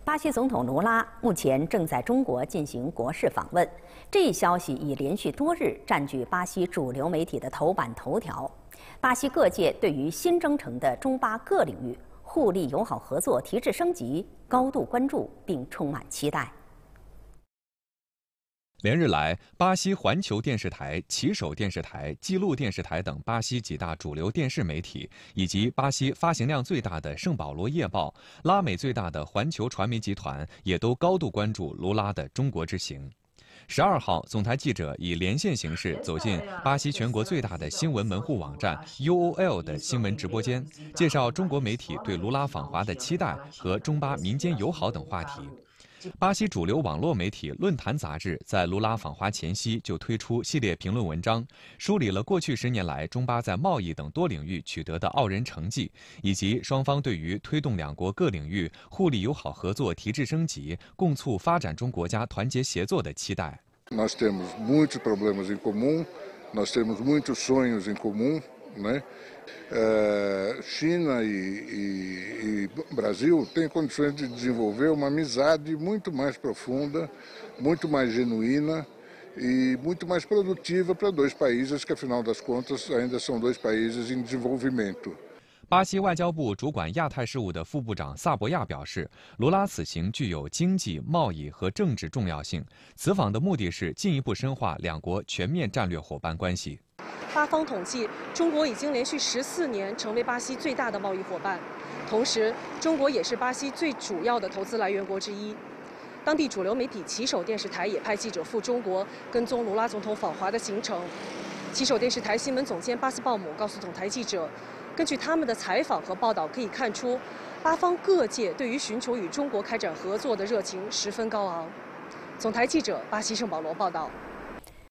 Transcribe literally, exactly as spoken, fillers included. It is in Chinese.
巴西总统卢拉目前正在中国进行国事访问，这一消息已连续多日占据巴西主流媒体的头版头条。巴西各界对于新征程的中巴各领域互利友好合作提质升级高度关注，并充满期待。 连日来，巴西环球电视台、旗手电视台、记录电视台等巴西几大主流电视媒体，以及巴西发行量最大的圣保罗夜报、拉美最大的环球传媒集团，也都高度关注卢拉的中国之行。十二号，总台记者以连线形式走进巴西全国最大的新闻门户网站 U O L 的新闻直播间，介绍中国媒体对卢拉访华的期待和中巴民间友好等话题。 巴西主流网络媒体《论坛》杂志在卢拉访华前夕就推出系列评论文章，梳理了过去十年来中巴在贸易等多领域取得的傲人成绩，以及双方对于推动两国各领域互利友好合作提质升级、共促发展中国家团结协作的期待。 Nós temos muitos problemas em comum, nós temos muitos sonhos em comum, né? Uh, China e, e, e Brasil têm condições de desenvolver uma amizade muito mais profunda, muito mais genuína e muito mais produtiva para dois países que, afinal das contas, ainda são dois países em desenvolvimento. 巴西外交部主管亚太事务的副部长萨博亚表示，卢拉此行具有经济、贸易和政治重要性。此访的目的是进一步深化两国全面战略伙伴关系。 巴方统计，中国已经连续十四年成为巴西最大的贸易伙伴，同时，中国也是巴西最主要的投资来源国之一。当地主流媒体旗手电视台也派记者赴中国跟踪卢拉总统访华的行程。旗手电视台新闻总监巴斯鲍姆告诉总台记者，根据他们的采访和报道可以看出，巴方各界对于寻求与中国开展合作的热情十分高昂。总台记者巴西圣保罗报道。